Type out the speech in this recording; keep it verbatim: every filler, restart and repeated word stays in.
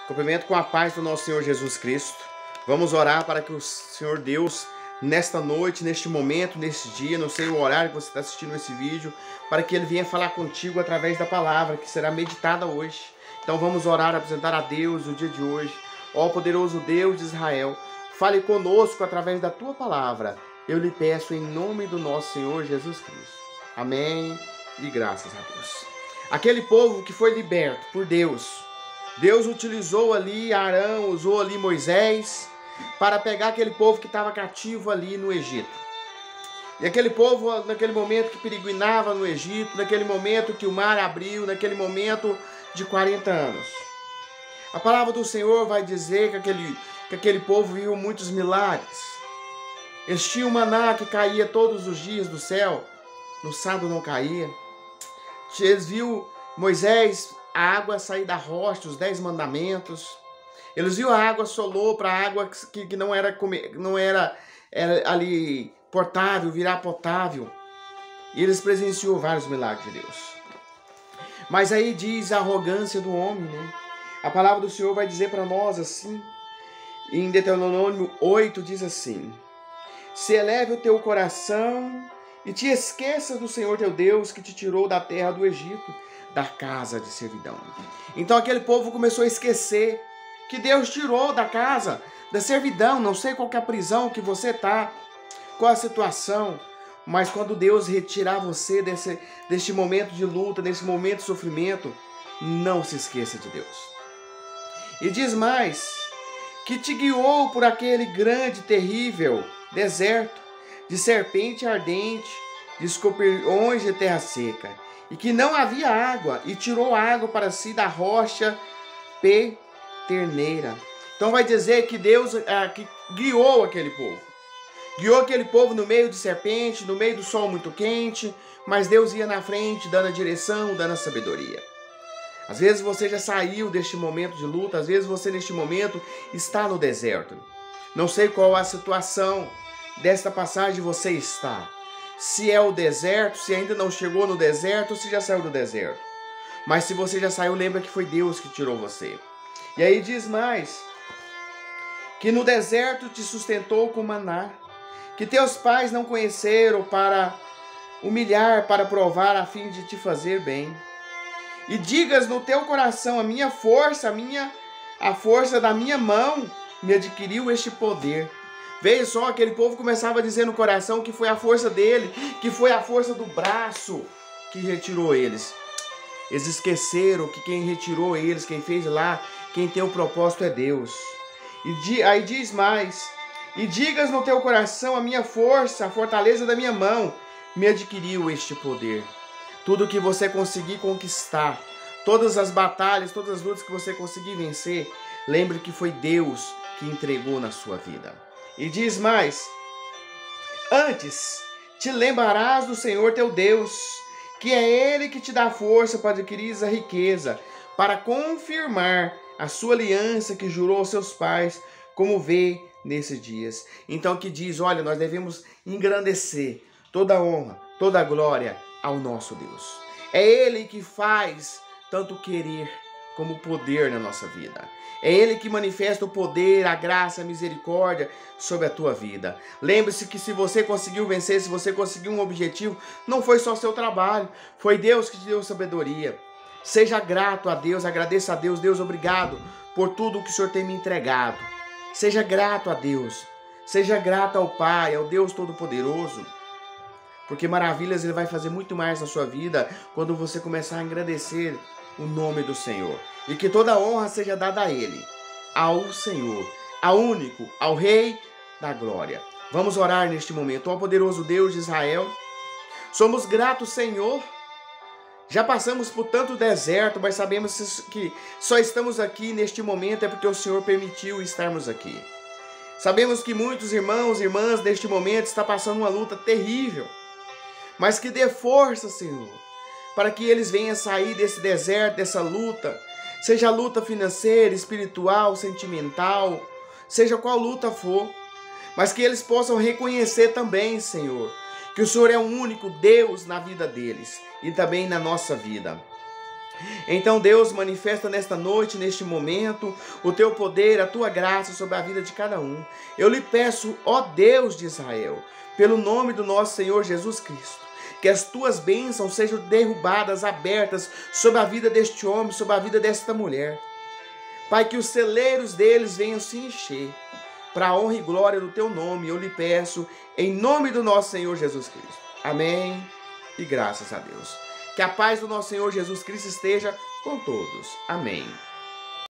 Cumprimento com a paz do nosso Senhor Jesus Cristo. Vamos orar para que o Senhor Deus, nesta noite, neste momento, neste dia, não sei o horário que você está assistindo esse vídeo, para que Ele venha falar contigo através da palavra que será meditada hoje. Então vamos orar, apresentar a Deus o dia de hoje. Ó poderoso Deus de Israel, fale conosco através da Tua palavra. Eu lhe peço em nome do nosso Senhor Jesus Cristo. Amém e graças a Deus. Aquele povo que foi liberto por Deus, Deus utilizou ali Arão, usou ali Moisés para pegar aquele povo que estava cativo ali no Egito. E aquele povo, naquele momento que peregrinava no Egito, naquele momento que o mar abriu, naquele momento de quarenta anos. A palavra do Senhor vai dizer que aquele, que aquele povo viu muitos milagres. Eles tinham maná que caía todos os dias do céu, no sábado não caía. Eles viu Moisés, a água sair da rocha, os dez mandamentos. Eles viram a água solou para a água que, que não, era, não era, era ali portável, virar potável. E eles presenciou vários milagres de Deus. Mas aí diz a arrogância do homem, né? A palavra do Senhor vai dizer para nós assim, em Deuteronômio oito diz assim: se eleve o teu coração e te esqueças do Senhor teu Deus que te tirou da terra do Egito, da casa de servidão. Então aquele povo começou a esquecer que Deus tirou da casa da servidão. Não sei qual que é a prisão que você está, qual a situação, mas quando Deus retirar você desse, deste momento de luta, desse momento de sofrimento, não se esqueça de Deus. E diz mais, que te guiou por aquele grande, terrível deserto, de serpente ardente, de escorpiões de terra seca, e que não havia água, e tirou água para si da rocha peterneira. Então vai dizer que Deus é, que guiou aquele povo. Guiou aquele povo no meio de serpente, no meio do sol muito quente, mas Deus ia na frente, dando a direção, dando a sabedoria. Às vezes você já saiu deste momento de luta, às vezes você neste momento está no deserto. Não sei qual a situação desta passagem você está. Se é o deserto, se ainda não chegou no deserto, ou se já saiu do deserto. Mas se você já saiu, lembra que foi Deus que tirou você. E aí diz mais, que no deserto te sustentou com maná, que teus pais não conheceram para humilhar, para provar, a fim de te fazer bem. E digas no teu coração, a minha força, a, minha, a força da minha mão me adquiriu este poder. Veja só, aquele povo começava a dizer no coração que foi a força dele, que foi a força do braço que retirou eles. Eles esqueceram que quem retirou eles, quem fez lá, quem tem o propósito é Deus. E di, aí diz mais, e digas no teu coração, a minha força, a fortaleza da minha mão me adquiriu este poder. Tudo que você conseguir conquistar, todas as batalhas, todas as lutas que você conseguir vencer, lembre que foi Deus que entregou na sua vida. E diz mais, antes te lembrarás do Senhor teu Deus, que é Ele que te dá força para adquirir a riqueza, para confirmar a sua aliança que jurou aos seus pais, como vê nesses dias. Então que diz, olha, nós devemos engrandecer toda a honra, toda a glória ao nosso Deus. É Ele que faz tanto querer como poder na nossa vida. É Ele que manifesta o poder, a graça, a misericórdia sobre a tua vida. Lembre-se que se você conseguiu vencer, se você conseguiu um objetivo, não foi só seu trabalho, foi Deus que te deu sabedoria. Seja grato a Deus, agradeça a Deus. Deus, obrigado por tudo que o Senhor tem me entregado. Seja grato a Deus, seja grato ao Pai, ao Deus Todo-Poderoso. Porque maravilhas Ele vai fazer muito mais na sua vida quando você começar a agradecer o nome do Senhor. E que toda a honra seja dada a Ele, ao Senhor, ao único, ao Rei da glória. Vamos orar neste momento. Ó poderoso Deus de Israel, somos gratos, Senhor. Já passamos por tanto deserto, mas sabemos que só estamos aqui neste momento é porque o Senhor permitiu estarmos aqui. Sabemos que muitos irmãos e irmãs neste momento estão passando uma luta terrível. Mas que dê força, Senhor, para que eles venham sair desse deserto, dessa luta, seja luta financeira, espiritual, sentimental, seja qual luta for, mas que eles possam reconhecer também, Senhor, que o Senhor é o único Deus na vida deles e também na nossa vida. Então, Deus, manifesta nesta noite, neste momento, o teu poder, a tua graça sobre a vida de cada um. Eu lhe peço, ó Deus de Israel, pelo nome do nosso Senhor Jesus Cristo, que as tuas bênçãos sejam derrubadas, abertas sobre a vida deste homem, sobre a vida desta mulher. Pai, que os celeiros deles venham se encher, para a honra e glória do teu nome, eu lhe peço, em nome do nosso Senhor Jesus Cristo. Amém e graças a Deus. Que a paz do nosso Senhor Jesus Cristo esteja com todos. Amém.